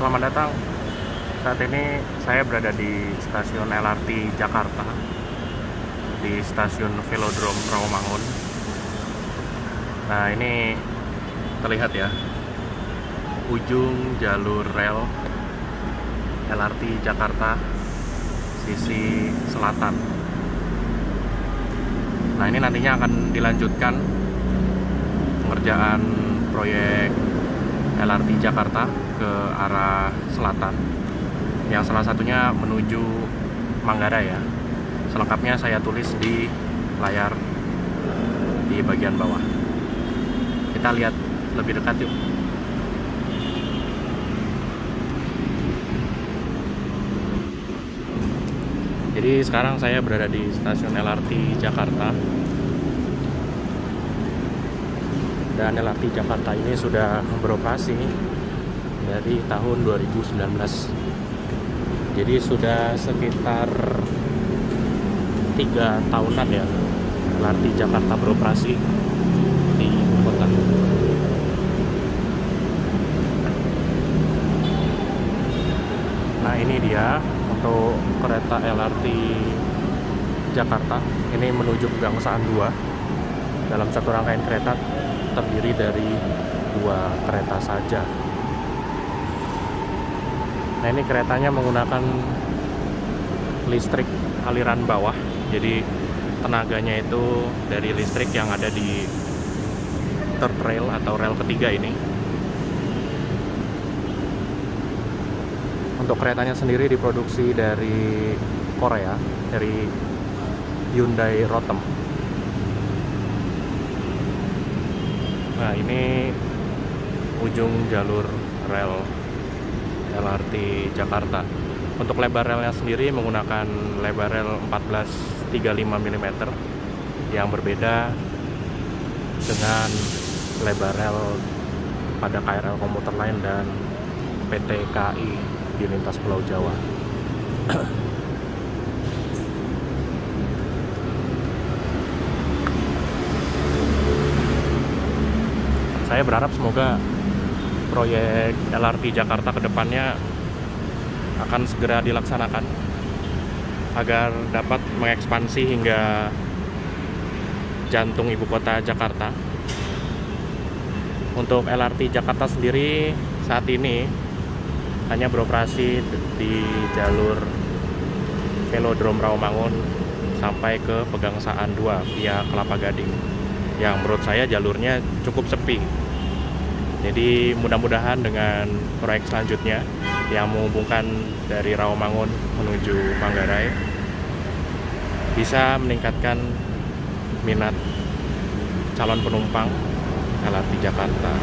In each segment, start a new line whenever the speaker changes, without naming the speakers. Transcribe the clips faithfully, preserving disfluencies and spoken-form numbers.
selamat datang. Saat ini saya berada di stasiun L R T Jakarta, di stasiun Velodrome Rawamangun. Nah, ini terlihat ya, ujung jalur rel L R T Jakarta sisi selatan. Nah, ini nantinya akan dilanjutkan pengerjaan proyek L R T Jakarta ke arah selatan, yang salah satunya menuju Manggarai ya. Selengkapnya saya tulis di layar di bagian bawah. Kita lihat lebih dekat yuk. Jadi sekarang saya berada di stasiun L R T Jakarta. Dan L R T Jakarta ini sudah beroperasi dari tahun dua ribu sembilan belas. Jadi sudah sekitar tiga tahunan ya L R T Jakarta beroperasi di ibu kota. Nah, ini dia untuk kereta L R T Jakarta. Ini menuju Pegangsaan dua. Dalam satu rangkaian kereta terdiri dari dua kereta saja. Nah, ini keretanya menggunakan listrik aliran bawah. Jadi tenaganya itu dari listrik yang ada di third rail atau rel ketiga ini. Untuk keretanya sendiri diproduksi dari Korea, dari Hyundai Rotem. Nah, ini ujung jalur rel L R T Jakarta. Untuk lebar relnya sendiri menggunakan lebar rel empat belas tiga puluh lima milimeter yang berbeda dengan lebar rel pada K R L komuter lain dan P T K I di lintas Pulau Jawa. Saya berharap semoga proyek L R T Jakarta ke depannya akan segera dilaksanakan agar dapat mengekspansi hingga jantung ibu kota Jakarta. Untuk L R T Jakarta sendiri saat ini hanya beroperasi di jalur Velodrome Rawamangun sampai ke Pegangsaan dua via Kelapa Gading, yang menurut saya jalurnya cukup sepi. Jadi mudah-mudahan dengan proyek selanjutnya yang menghubungkan dari Rawamangun menuju Manggarai bisa meningkatkan minat calon penumpang L R T Jakarta.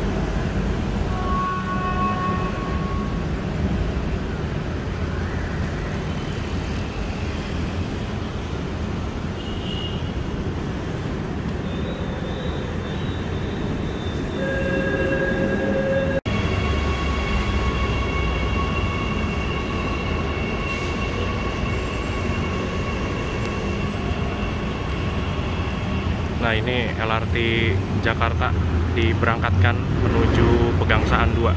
Nah, ini L R T Jakarta diberangkatkan menuju Pegangsaan dua.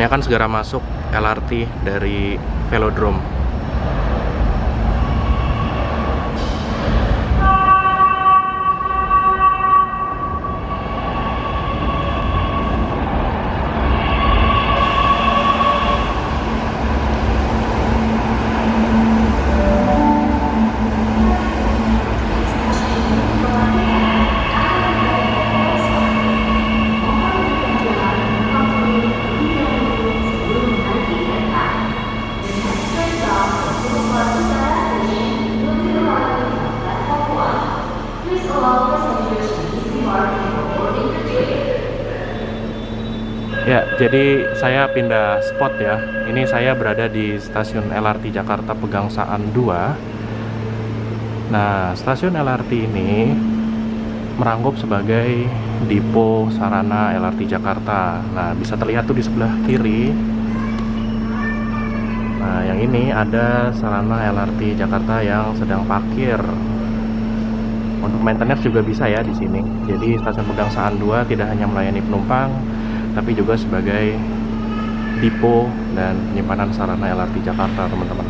Ini akan segera masuk L R T dari Velodrome. Ya, jadi saya pindah spot ya. Ini saya berada di stasiun L R T Jakarta Pegangsaan dua. Nah, stasiun L R T ini merangkup sebagai Dipo Sarana L R T Jakarta. Nah, bisa terlihat tuh di sebelah kiri. Nah, yang ini ada sarana L R T Jakarta yang sedang parkir. Untuk maintenance juga bisa ya di sini. Jadi stasiun Pegangsaan dua tidak hanya melayani penumpang, tapi juga sebagai dipo dan penyimpanan sarana L R T Jakarta, teman-teman.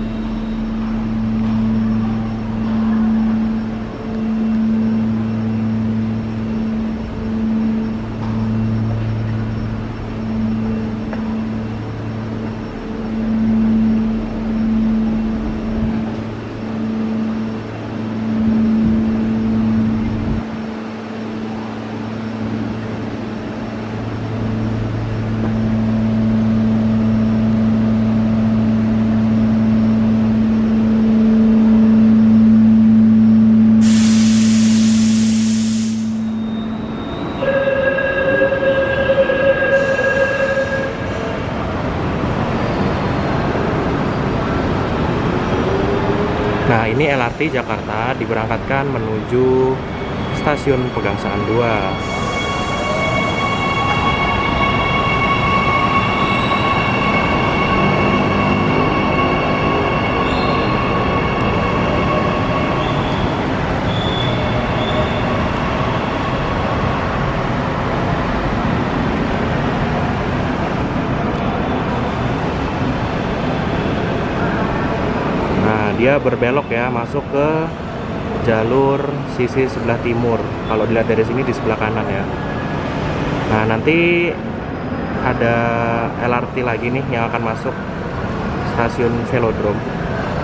Nah, ini L R T Jakarta diberangkatkan menuju stasiun Pegangsaan dua. Dia berbelok ya, masuk ke jalur sisi sebelah timur. Kalau dilihat dari sini di sebelah kanan ya. Nah, nanti ada L R T lagi nih yang akan masuk stasiun Velodrome.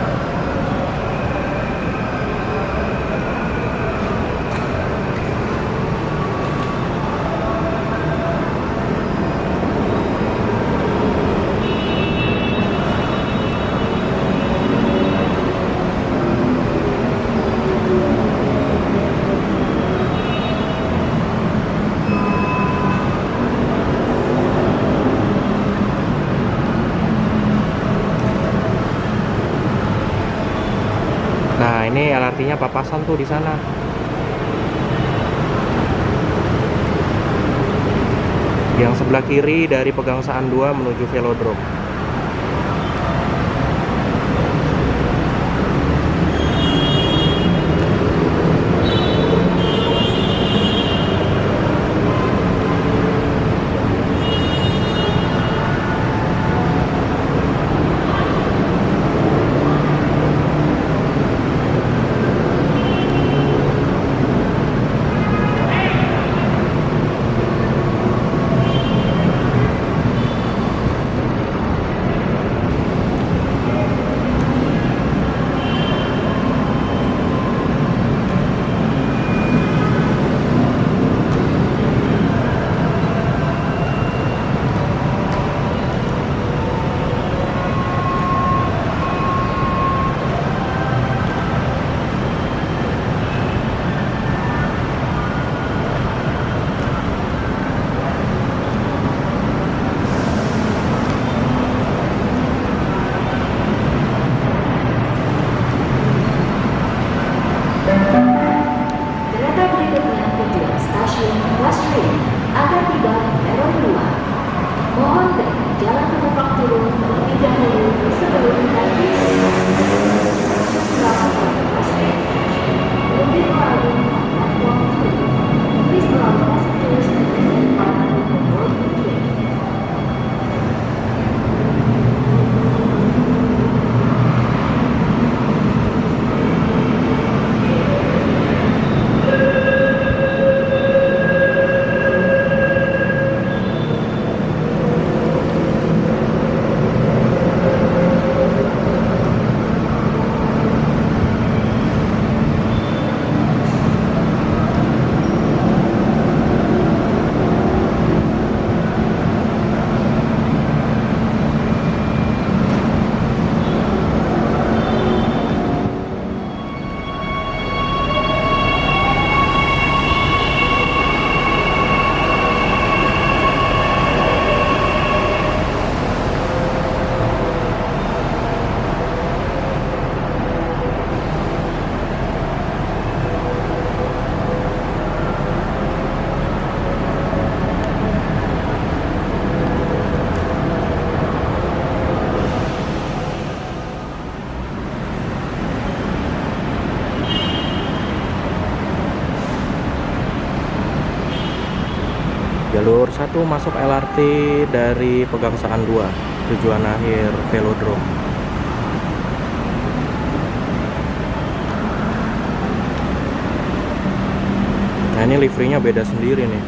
Nah, ini L R T-nya papasan tuh di sana. Yang sebelah kiri dari Pegangsaan dua menuju Velodrome. Jalur satu masuk L R T dari Pegangsaan dua, tujuan akhir Velodrome. Nah, ini liverynya beda sendiri nih.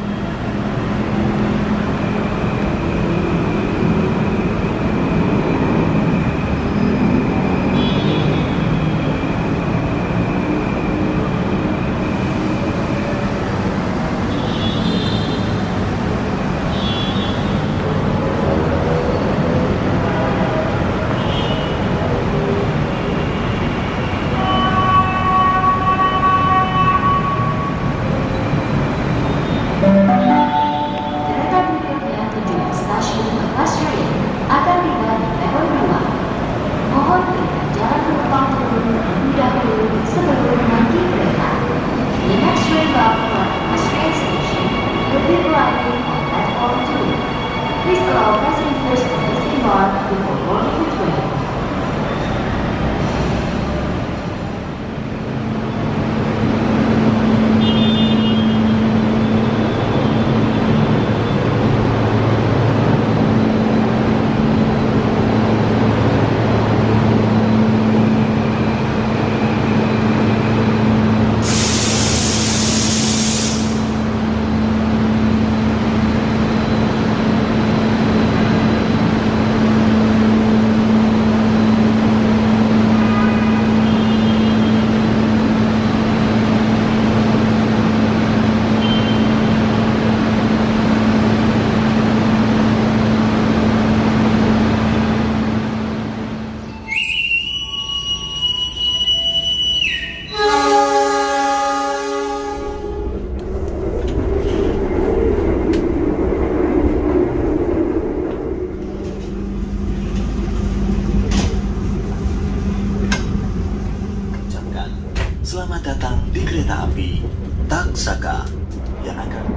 Selamat datang di kereta api Taksaka yang akan